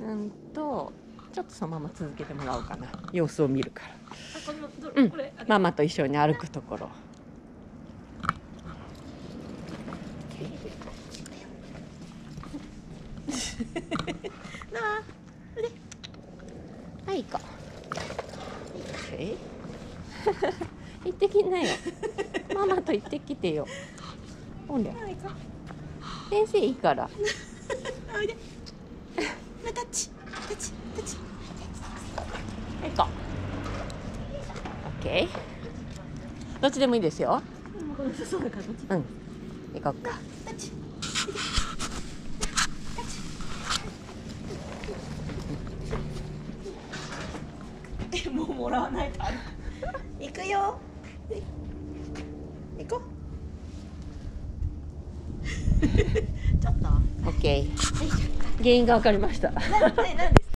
ちょっとそのまま続けてもらおうかな。様子を見るから。 これママと一緒に歩くところ。はい、行こう。行ってきなよ。ママと行ってきてよ。ほんで。先生いいから。 おいで。タッチ、タッチ、タッチ。 行こう。オッケー。どっちでもいいですよ。 そうだからどっち。 うん。行こうか。 タッチ。もうもらわないと。行くよ。行こう。ちょっと。 オッケー。原因が分かりました。 何ですか。